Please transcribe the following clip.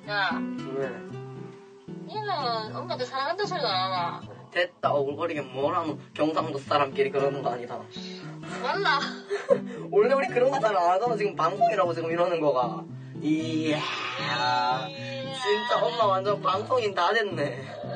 야, 왜? 얘는 엄마한테 사랑한다는 소리가 안 나나? 됐다. 오글거리긴 뭐라노. 경상도 사람끼리 그러는 거 아니다. 맞나? 원래 우리 그런 거 잘 안 하잖아. 지금 방송이라고 지금 이러는 거가. 이야. 진짜 엄마 완전 방송인 다 됐네.